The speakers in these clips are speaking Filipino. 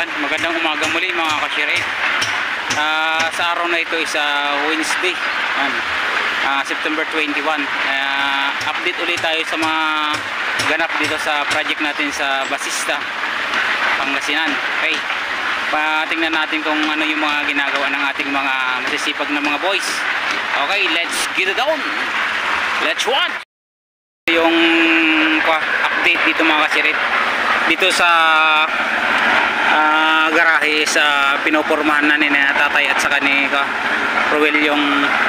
Magandang umaga muli mga kashirit. Sa araw na ito is Wednesday, September 21. Update ulit tayo sa mga ganap dito sa project natin sa Basista, Pangasinan. Okay, tingnan natin kung ano yung mga ginagawa ng ating mga masisipag na mga boys. Okay, let's get it on. Let's one. Yung update dito mga kashirit, dito sa garahe sa pinopormahan na ni tatay at saka ni Ruel yung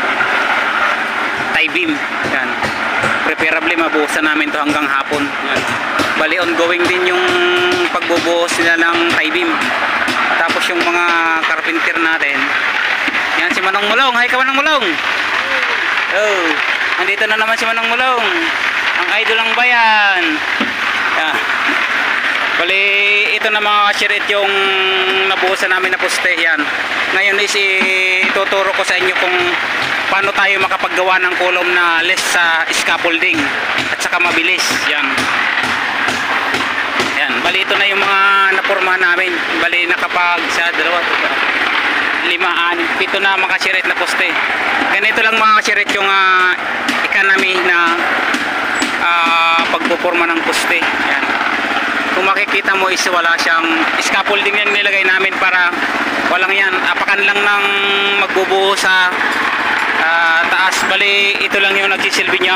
tie beam. Yan, preferably mabuhusan namin to hanggang hapon. Yan. Bali ongoing din yung pagbubuhos nila ng tie beam. Tapos yung mga carpenter natin, yan si Manong Mulong. Hi ka Manong Mulong. Oh, nandito na naman si Manong Mulong, ang idol ng bayan. Yan. Bali, ito na mga kashirit yung nabuhusan namin na poste. Yan. Ngayon is ituturo ko sa inyo kung paano tayo makapaggawa ng column na less sa scaffolding at saka mabilis. Yan. Yan. Bali, ito na yung mga naporma namin. Bali, nakapag sa 2, 5, 6, 7 na mga kashirit na poste. Ganito lang mga kashirit yung economy na pagpuporma ng poste. Yan. Kung makikita mo is wala siyang scaffolding yung nilagay namin para walang yan, apakan lang ng magbubuho sa taas. Bali, ito lang yung nagsisilbi niyang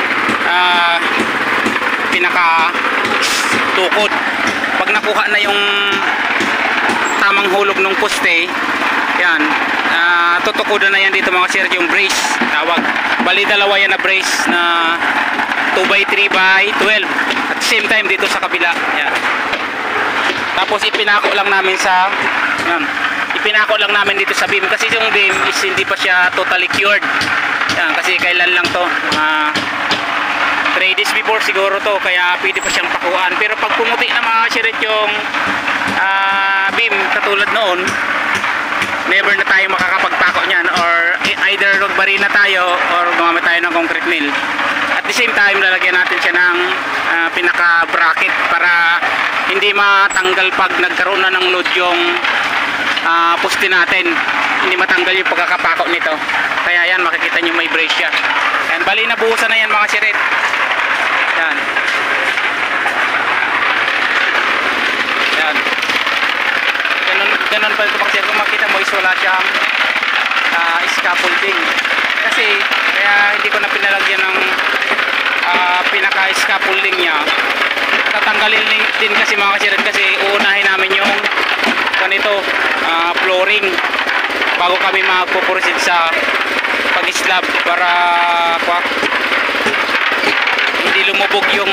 pinaka tukod. Pag nakuha na yung tamang hulog ng poste, yan, tutukodan na yan dito mga sir, yung brace tawag. Bali, dalawa yan na brace na 2x3x12 at same time dito sa kabila. Yan. Tapos ipinako lang namin sa yan, ipinako lang namin dito sa beam kasi yung beam is hindi pa siya totally cured. Yan, kasi kailan lang to 3 days before siguro to, kaya pwede pa siyang pakuan. Pero pag pumuti na mga shirit yung beam katulad noon, never na tayo makakapagpako niyan, or either magbari na tayo or gumamit tayo ng concrete mill. At the same time, lalagyan natin siya ng pinaka bracket para hindi matanggal pag nagkaroon na ng load yung poste natin. Hindi matanggal yung pagkakapako nito. Kaya yan, makikita nyo may brace siya. Yan, bali nabuhusan na yan mga sirit. Yan. Yan. Ganun pa ito mga sirit. Kung makita mo is wala siyang scaffolding. Kasi kaya hindi ko na pinalagyan ng pinaka scaffolding niya. Tatanggalin din kasi mga kasirit, kasi uunahin namin yung ganito flooring bago kami magpo-proceed sa pag-slab para hindi lumubog yung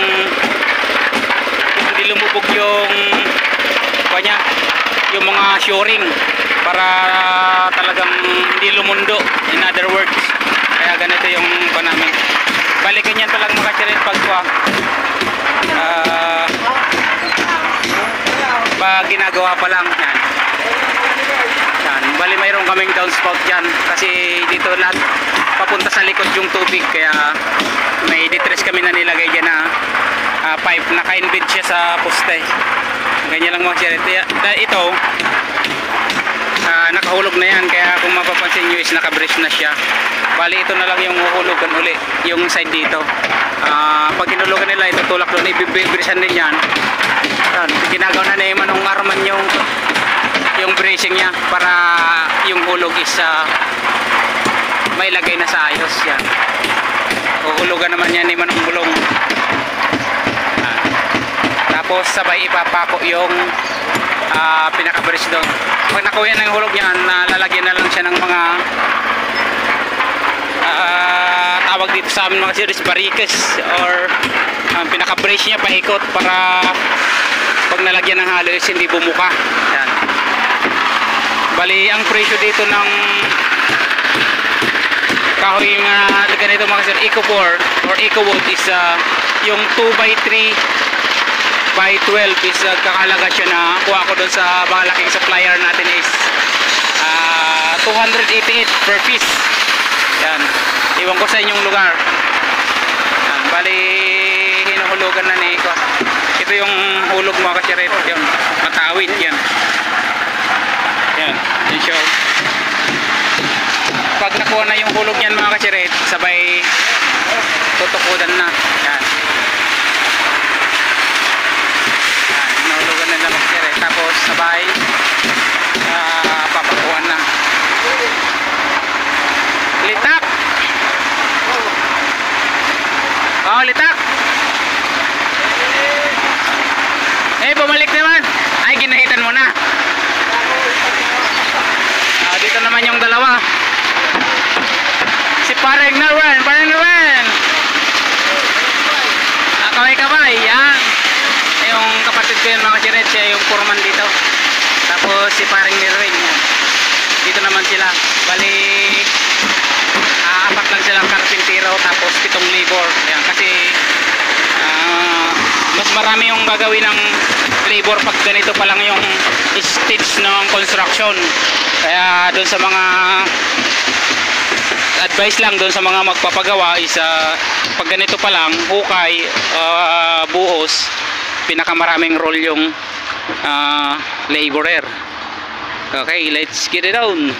kanya, yung mga shoring, para talagang hindi lumundo, in other words. Kaya ganito yung namin. Balikan yan palang mga kasirit pag ginagawa pa lang yan. Yan. Bali mayroon kaming downspout dyan kasi dito lahat papunta sa likod yung tubig, kaya may detress kami na nilagay dyan na pipe, naka-embed siya sa poste. Ganyan lang mga kasirit. Ito nakahulog na yan, kaya kung mapapansin nyo is naka-brace na siya. Bali ito na lang yung uhulugan uli, yung side dito. Pag hinulugan nila, itutulak doon, ibibrisan din yan. Yan, ginagawa na ni Manong Arman yung bracing niya para yung hulog is may lagay na sa ayos. Yan, uhulugan naman yan ni Manong Bulong. Tapos sabay ipapako yung pinaka-brace doon. Pag nakuha ng hulog niyan, lalagyan na lang siya ng mga tawag dito sa amin mga series, barikes, or pinaka-brace niya paikot para pag nalagyan ng halo is hindi bumuka. Yan. Bali ang presyo dito ng kahoy nga ganito mga series, Eco4 or Ecowood is yung 2x3x12 is kakalaga siya na kuha ko doon sa mga laking supplier natin is 288 per piece. Yan, iwan ko sa inyong lugar. Yan, bali hinuhulugan na ni ko. Ito yung hulog mga kasyaret, yung matawid yan. yung hulog niyan mga kachirit, sabay tutukudan na. Yan. Nahulugan na lang mga kachirit. Tapos sabay papakuan na. Litak! Oh, litak! Bumalik naman. Ay, ginahitan mo na. Dito naman yung dalawa. Si Pareng Narwan. Kamay-kamay. Yan. Yung kapatid ko yan mga chiret. Siya yung foreman dito. Tapos si Pareng Narwan. Dito naman sila. Bali, apat lang silang karpintero. Tapos 7 labor. Yan. Kasi mas marami yung gagawin ng labor pag ganito pa lang yung stage ng construction. Kaya doon sa mga advice lang doon sa mga magpapagawa is pag ganito pa lang hukay, buhos, pinakamaraming role yung laborer. Okay, let's get it on.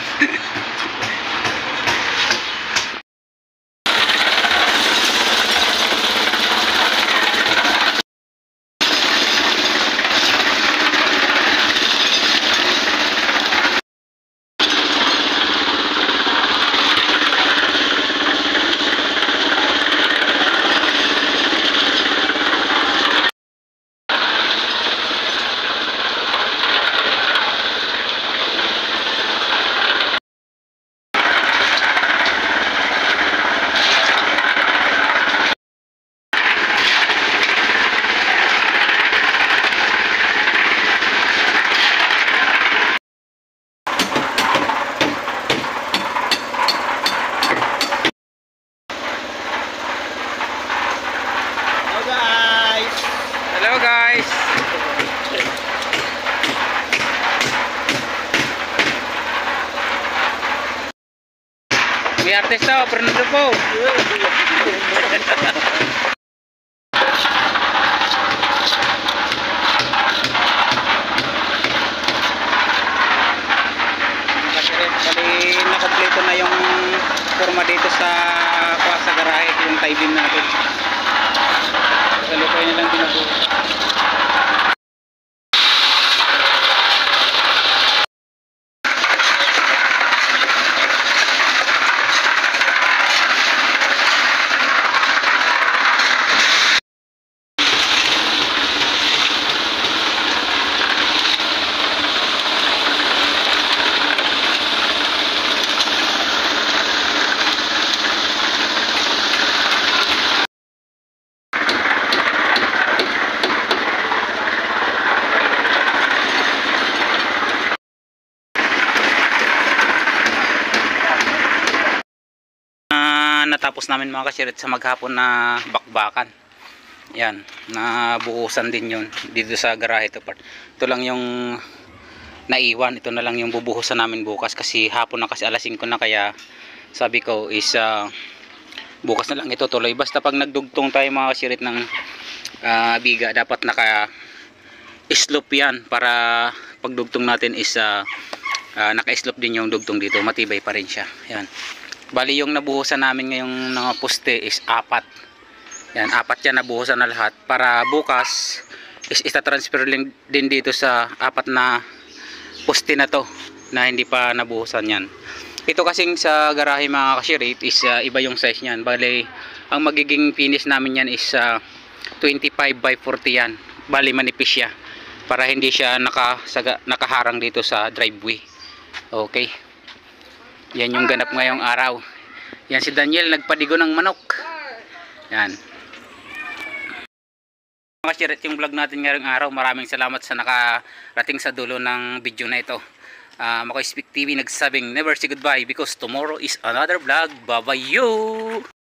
Hello guys. May artista, Fernando po. Bali, nakompleto na yung forma dito sa garahe, yung tie beam natin. Salukay nilang binabuo. Natapos namin mga kasirit sa maghapon na bakbakan. Yan, nabuhusan din yun dito sa garahe ito part. Ito lang yung naiwan, ito na lang yung bubuhusan namin bukas kasi hapon na, kasi alas 5 na, kaya sabi ko is bukas na lang ito tuloy. Basta pag nagdugtong tayo mga kasirit ng biga, dapat naka slope yan para pagdugtong natin is naka slope din yung dugtong dito, matibay pa rin siya. Yan. Bali yung nabuhusan namin ngayong mga poste is 4. Yan, 4 yan nabuhusan na lahat. Para bukas is ita-transfer din dito sa 4 na poste na to na hindi pa nabuhusan yan. Ito kasing sa garahe mga kashirit is iba yung size niyan. Bali ang magiging finish namin yan is 25 by 40 yan. Bali manipis siya para hindi siya nakaharang dito sa driveway. Okay. Yan yung ganap ngayong araw. Yan si Daniel nagpadigo ng manok. Yan. Mga kashirit, yung vlog natin ngayong araw, maraming salamat sa nakarating sa dulo ng video na ito. Makoy Speak TV nagsabing never say goodbye because tomorrow is another vlog. Bye bye you.